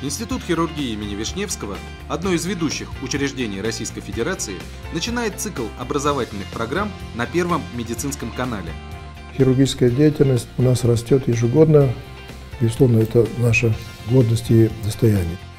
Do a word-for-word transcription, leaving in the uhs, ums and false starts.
Институт хирургии имени Вишневского, одно из ведущих учреждений Российской Федерации, начинает цикл образовательных программ на Первом медицинском канале. Хирургическая деятельность у нас растет ежегодно. Безусловно, это наша гордость и достояние.